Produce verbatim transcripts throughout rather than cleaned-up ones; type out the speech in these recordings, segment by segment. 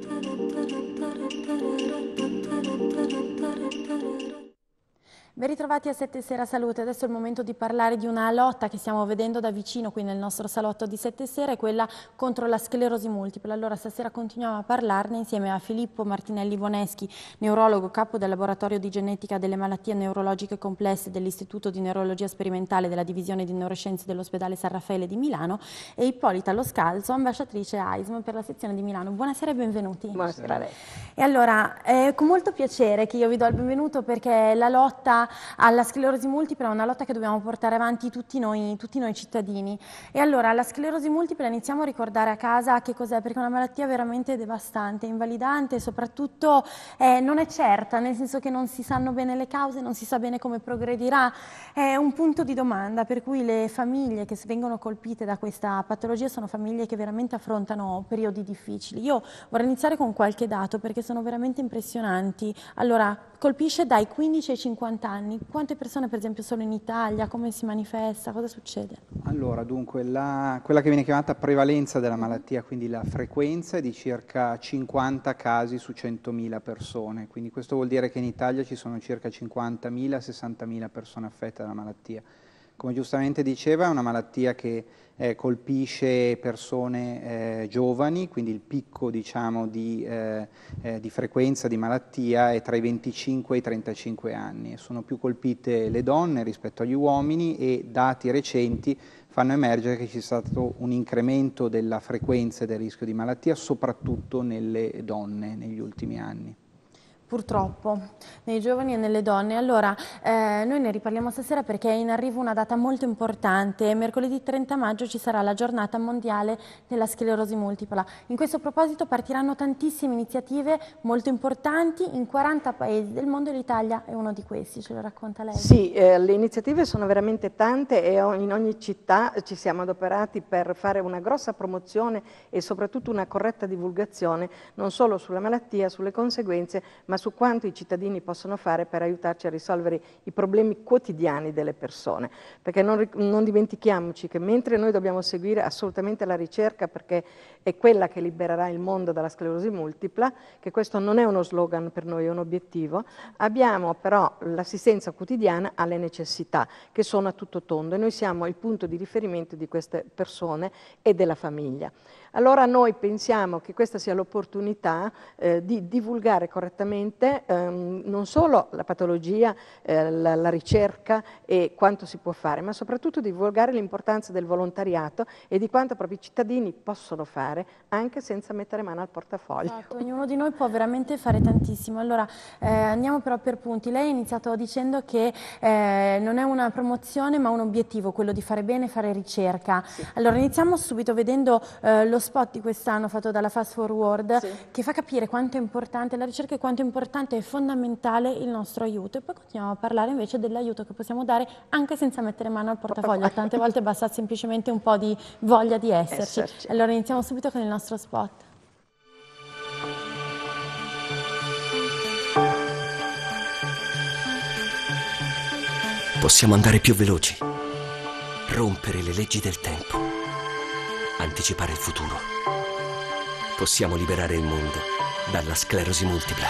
Ben ritrovati a Sette Sera Salute. Adesso è il momento di parlare di una lotta che stiamo vedendo da vicino qui nel nostro salotto di Sette Sera, è quella contro la sclerosi multipla. Allora stasera continuiamo a parlarne insieme a Filippo Martinelli Boneschi, neurologo, capo del laboratorio di genetica delle malattie neurologiche complesse dell'Istituto di Neurologia Sperimentale della Divisione di Neuroscienze dell'Ospedale San Raffaele di Milano, e Ippolita Lo Scalzo, ambasciatrice A I S M per la sezione di Milano. Buonasera e benvenuti. Buonasera a lei. E allora, è con molto piacere che io vi do il benvenuto, perché la lotta alla sclerosi multipla è una lotta che dobbiamo portare avanti tutti noi, tutti noi cittadini. E allora, la sclerosi multipla iniziamo a ricordare a casa che cos'è, perché è una malattia veramente devastante, invalidante, e soprattutto eh, non è certa, nel senso che non si sanno bene le cause, non si sa bene come progredirà. È un punto di domanda, per cui le famiglie che vengono colpite da questa patologia sono famiglie che veramente affrontano periodi difficili. Io vorrei iniziare con qualche dato, perché sono veramente impressionanti. Allora, colpisce dai quindici ai cinquanta anni. Quante persone, per esempio, sono in Italia? Come si manifesta? Cosa succede? Allora, dunque, la, quella che viene chiamata prevalenza della malattia, quindi la frequenza, è di circa cinquanta casi su centomila persone. Quindi questo vuol dire che in Italia ci sono circa cinquantamila a sessantamila persone affette dalla malattia. Come giustamente diceva, è una malattia che eh, colpisce persone eh, giovani, quindi il picco, diciamo, di, eh, eh, di frequenza di malattia è tra i venticinque e i trentacinque anni. Sono più colpite le donne rispetto agli uomini, e dati recenti fanno emergere che c'è stato un incremento della frequenza e del rischio di malattia, soprattutto nelle donne negli ultimi anni. Purtroppo, nei giovani e nelle donne. Allora, eh, noi ne riparliamo stasera perché è in arrivo una data molto importante. Mercoledì trenta maggio ci sarà la giornata mondiale della sclerosi multipla. In questo proposito partiranno tantissime iniziative molto importanti in quaranta paesi del mondo, e l'Italia è uno di questi. Ce lo racconta lei? Sì, eh, le iniziative sono veramente tante, e in ogni città ci siamo adoperati per fare una grossa promozione e soprattutto una corretta divulgazione, non solo sulla malattia, sulle conseguenze, ma su quanto i cittadini possono fare per aiutarci a risolvere i problemi quotidiani delle persone. Perché non, non dimentichiamoci che mentre noi dobbiamo seguire assolutamente la ricerca, perché è quella che libererà il mondo dalla sclerosi multipla, che questo non è uno slogan per noi, è un obiettivo, abbiamo però l'assistenza quotidiana alle necessità, che sono a tutto tondo, e noi siamo il punto di riferimento di queste persone e della famiglia. Allora noi pensiamo che questa sia l'opportunità eh, di divulgare correttamente ehm, non solo la patologia, eh, la, la ricerca e quanto si può fare, ma soprattutto divulgare l'importanza del volontariato e di quanto proprio i cittadini possono fare anche senza mettere mano al portafoglio. Esatto, ognuno di noi può veramente fare tantissimo. Allora, eh, andiamo però per punti. Lei ha iniziato dicendo che eh, non è una promozione ma un obiettivo, quello di fare bene, fare ricerca. Sì. Allora, iniziamo subito vedendo eh, lo spot di quest'anno fatto dalla Fast Forward, sì, che fa capire quanto è importante la ricerca e quanto è importante e fondamentale il nostro aiuto. E poi continuiamo a parlare invece dell'aiuto che possiamo dare anche senza mettere mano al portafoglio. Tante volte basta semplicemente un po' di voglia di esserci. esserci. Allora iniziamo subito con il nostro spot. Possiamo andare più veloci, rompere le leggi del tempo, anticipare il futuro. Possiamo liberare il mondo dalla sclerosi multipla.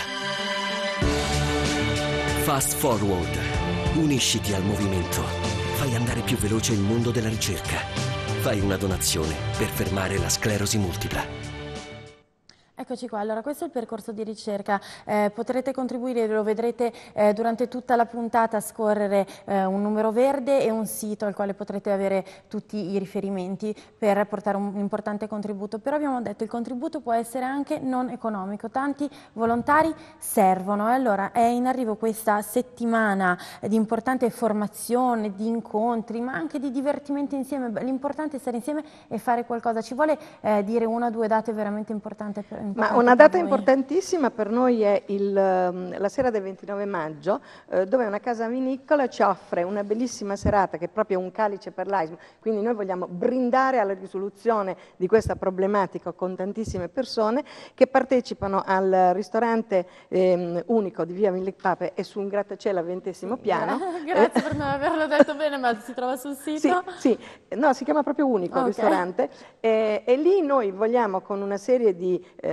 Fast Forward. Unisciti al movimento. Fai andare più veloce il mondo della ricerca. Fai una donazione per fermare la sclerosi multipla. Eccoci qua, allora questo è il percorso di ricerca, eh, potrete contribuire, lo vedrete eh, durante tutta la puntata, a scorrere eh, un numero verde e un sito al quale potrete avere tutti i riferimenti per portare un, un importante contributo. Però abbiamo detto che il contributo può essere anche non economico, tanti volontari servono, e allora è in arrivo questa settimana di importante formazione, di incontri, ma anche di divertimento insieme. L'importante è stare insieme e fare qualcosa. Ci vuole eh, dire una o due date veramente importanti per Ma una data importantissima per noi è il, la sera del ventinove maggio, eh, dove una casa vinicola ci offre una bellissima serata che è proprio un calice per l'A I S M, quindi noi vogliamo brindare alla risoluzione di questa problematica con tantissime persone che partecipano al ristorante eh, unico di via Mille Pape e su un grattacielo al ventesimo piano. Grazie per non averlo detto bene, ma si trova sul sito? Sì, sì. No, si chiama proprio unico il okay. ristorante, eh, e lì noi vogliamo con una serie di eh,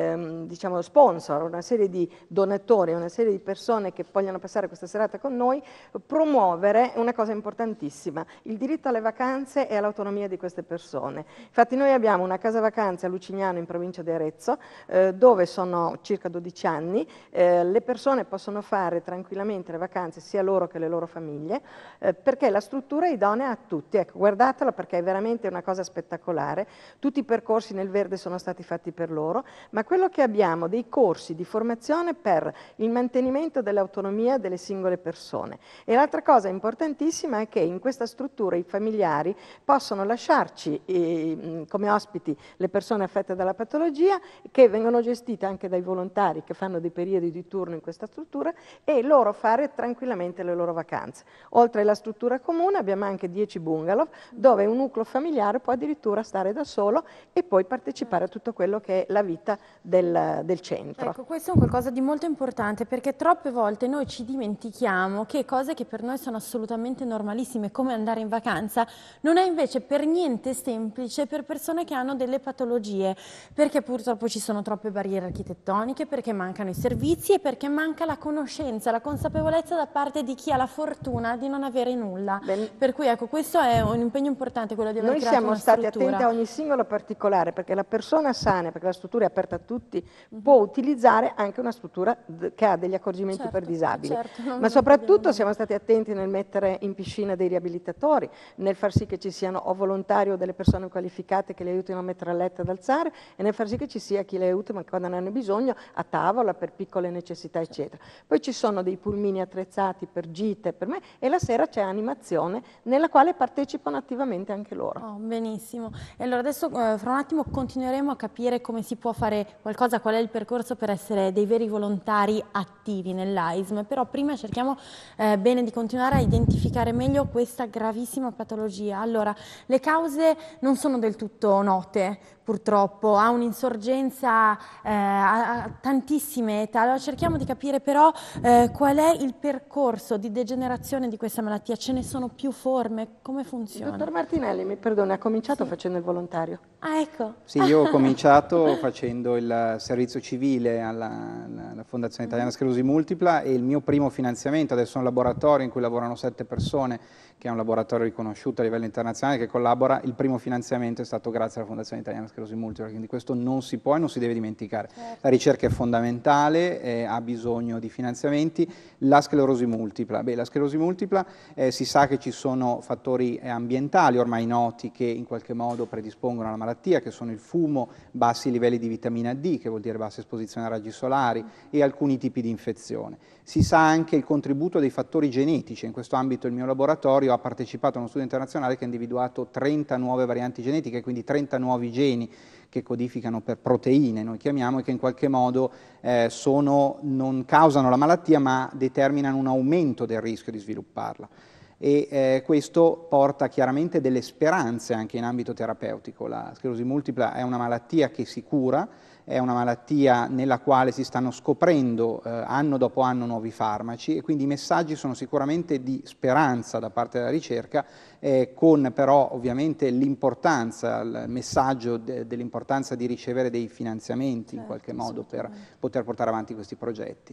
ehm, diciamo sponsor, una serie di donatori, una serie di persone che vogliono passare questa serata con noi, promuovere una cosa importantissima, il diritto alle vacanze e all'autonomia di queste persone. Infatti noi abbiamo una casa vacanze a Lucignano in provincia di Arezzo, eh, dove sono circa dodici anni, eh, le persone possono fare tranquillamente le vacanze sia loro che le loro famiglie, eh, perché la struttura è idonea a tutti. Ecco, guardatela perché è veramente una cosa spettacolare, tutti i percorsi nel verde sono stati fatti per loro, ma quello che abbiamo dei corsi di formazione per il mantenimento dell'autonomia delle singole persone. E l'altra cosa importantissima è che in questa struttura i familiari possono lasciarci eh, come ospiti le persone affette dalla patologia, che vengono gestite anche dai volontari che fanno dei periodi di turno in questa struttura, e loro fare tranquillamente le loro vacanze. Oltre alla struttura comune abbiamo anche dieci bungalow dove un nucleo familiare può addirittura stare da solo e poi partecipare a tutto quello che è la vita del, del centro. Ecco, questo è un qualcosa di molto importante, perché troppe volte noi ci dimentichiamo che cose che per noi sono assolutamente normalissime, come andare in vacanza, non è invece per niente semplice per persone che hanno delle patologie, perché purtroppo ci sono troppe barriere architettoniche, perché mancano i servizi e perché manca la conoscenza, la consapevolezza da parte di chi ha la fortuna di non avere nulla. Ben... Per cui ecco, questo è un impegno importante, quello di aver Noi creato siamo una stati struttura. attenti a ogni singolo particolare, perché la persona sana, perché la struttura è aperta a tutti, mm-hmm. può utilizzare anche una struttura che ha degli accorgimenti certo, per disabili. Certo, ma soprattutto siamo stati attenti nel mettere in piscina dei riabilitatori, nel far sì che ci siano o volontari o delle persone qualificate che li aiutino a mettere a letto ed alzare, e nel far sì che ci sia chi li aiuti ma quando ne hanno bisogno a tavola per piccole necessità eccetera. Poi ci sono dei pulmini attrezzati per gite, per me, e la sera c'è animazione nella quale partecipano attivamente anche loro. Oh, benissimo. E allora adesso eh, fra un attimo continueremo a capire come si può fare qualcosa, qual è il percorso per essere dei veri volontari attivi nell'A I S M, però prima cerchiamo eh, bene di continuare a identificare meglio questa gravissima patologia. Allora, le cause non sono del tutto note, purtroppo, ha un'insorgenza eh, a, a tantissime età. Allora cerchiamo di capire però eh, qual è il percorso di degenerazione di questa malattia. Ce ne sono più forme? Come funziona? Il dottor Martinelli, mi perdoni, ha cominciato sì. facendo il volontario? Ah, ecco. Sì, io ho cominciato facendo il servizio civile alla, alla Fondazione Italiana Sclerosi Multipla, e il mio primo finanziamento, adesso è un laboratorio in cui lavorano sette persone, che è un laboratorio riconosciuto a livello internazionale che collabora, il primo finanziamento è stato grazie alla Fondazione Italiana Sclerosi Multipla, quindi questo non si può e non si deve dimenticare. Certo. La ricerca è fondamentale, eh, ha bisogno di finanziamenti. La sclerosi multipla, beh, la sclerosi multipla eh, si sa che ci sono fattori eh, ambientali ormai noti che in qualche modo predispongono alla malattia, che sono il fumo, bassi livelli di vitamina D, che vuol dire bassa esposizione a raggi solari, e alcuni tipi di infezione. Si sa anche il contributo dei fattori genetici. In questo ambito il mio laboratorio ha partecipato a uno studio internazionale che ha individuato trenta nuove varianti genetiche, quindi trenta nuovi geni che codificano per proteine, noi chiamiamo, e che in qualche modo eh, sono, non causano la malattia ma determinano un aumento del rischio di svilupparla. E eh, questo porta chiaramente delle speranze anche in ambito terapeutico. La sclerosi multipla è una malattia che si cura, è una malattia nella quale si stanno scoprendo eh, anno dopo anno nuovi farmaci, e quindi i messaggi sono sicuramente di speranza da parte della ricerca, eh, con però ovviamente l'importanza, il messaggio de, dell'importanza di ricevere dei finanziamenti, certo, in qualche modo per poter portare avanti questi progetti.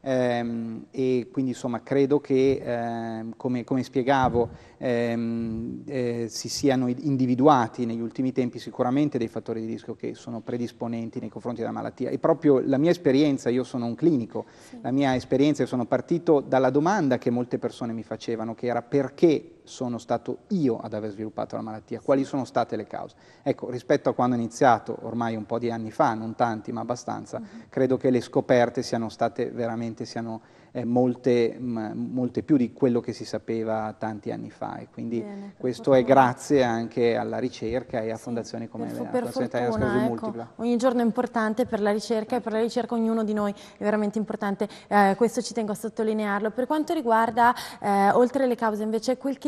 Ehm, e quindi insomma credo che ehm, come, come spiegavo ehm, eh, si siano individuati negli ultimi tempi sicuramente dei fattori di rischio che sono predisponenti nei confronti della malattia, e proprio la mia esperienza, io sono un clinico, sì. la mia esperienza, io sono partito dalla domanda che molte persone mi facevano, che era: perché sono stato io ad aver sviluppato la malattia, quali sono state le cause? Ecco, rispetto a quando ho iniziato, ormai un po' di anni fa, non tanti ma abbastanza, uh-huh. credo che le scoperte siano state veramente, siano eh, molte, m, molte più di quello che si sapeva tanti anni fa, e quindi Bene, questo fortuna. È grazie anche alla ricerca e a sì, fondazioni come per, la per Fondazione Italiana Sclerosi ecco, Multipla. Ogni giorno è importante per la ricerca, e per la ricerca ognuno di noi è veramente importante, eh, questo ci tengo a sottolinearlo. Per quanto riguarda, eh, oltre le cause invece, quel che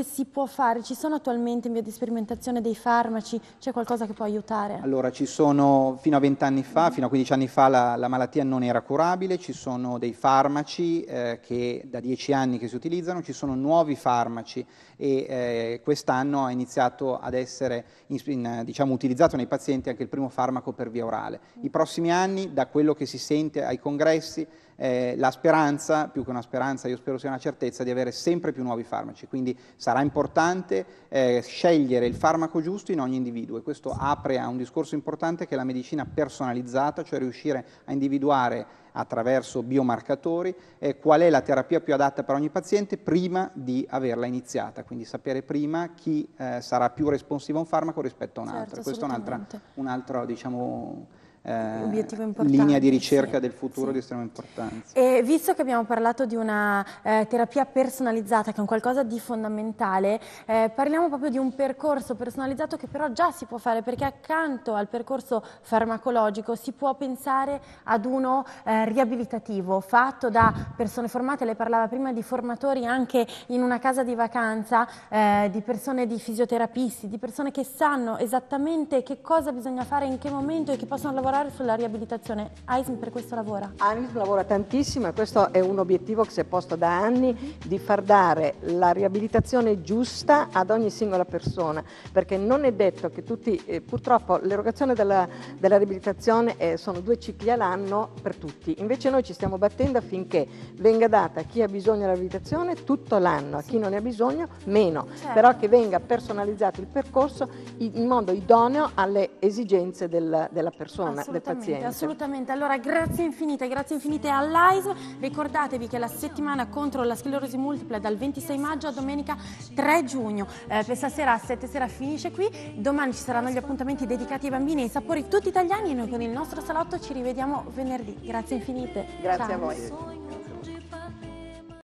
si può fare? Ci sono attualmente in via di sperimentazione dei farmaci? C'è qualcosa che può aiutare? Allora, ci sono, fino a vent'anni fa, fino a quindici anni fa la, la malattia non era curabile, ci sono dei farmaci eh, che da dieci anni che si utilizzano, ci sono nuovi farmaci e eh, quest'anno ha iniziato ad essere in, in, diciamo, utilizzato nei pazienti anche il primo farmaco per via orale. I prossimi anni, da quello che si sente ai congressi, eh, la speranza, più che una speranza, io spero sia una certezza, di avere sempre più nuovi farmaci, quindi sarà importante eh, scegliere il farmaco giusto in ogni individuo e questo apre a un discorso importante che è la medicina personalizzata, cioè riuscire a individuare attraverso biomarcatori eh, qual è la terapia più adatta per ogni paziente prima di averla iniziata, quindi sapere prima chi eh, sarà più responsivo a un farmaco rispetto a un altro. Certo, questo è un'altra, un'altra diciamo, Eh, obiettivo importante, linea di ricerca sì, del futuro sì. di estrema importanza. E visto che abbiamo parlato di una eh, terapia personalizzata, che è un qualcosa di fondamentale, eh, parliamo proprio di un percorso personalizzato che però già si può fare, perché accanto al percorso farmacologico si può pensare ad uno eh, riabilitativo, fatto da persone formate. Lei parlava prima di formatori anche in una casa di vacanza, eh, di persone, di fisioterapisti, di persone che sanno esattamente che cosa bisogna fare, in che momento, e che possono lavorare sulla riabilitazione. A I S M per questo lavora? A I S M lavora tantissimo e questo è un obiettivo che si è posto da anni, di far dare la riabilitazione giusta ad ogni singola persona, perché non è detto che tutti, eh, purtroppo l'erogazione della, della riabilitazione eh, sono due cicli all'anno per tutti, invece noi ci stiamo battendo affinché venga data a chi ha bisogno della riabilitazione tutto l'anno, a chi non ne ha bisogno meno, certo. Però che venga personalizzato il percorso in modo idoneo alle esigenze del, della persona. Del paziente. Assolutamente, allora grazie infinite, grazie infinite all'A I S M. Ricordatevi che la settimana contro la sclerosi multipla è dal ventisei maggio a domenica tre giugno. Eh, per stasera a sette sera finisce qui, domani ci saranno gli appuntamenti dedicati ai bambini e ai sapori tutti italiani e noi con il nostro salotto ci rivediamo venerdì. Grazie infinite. Grazie Ciao. a voi.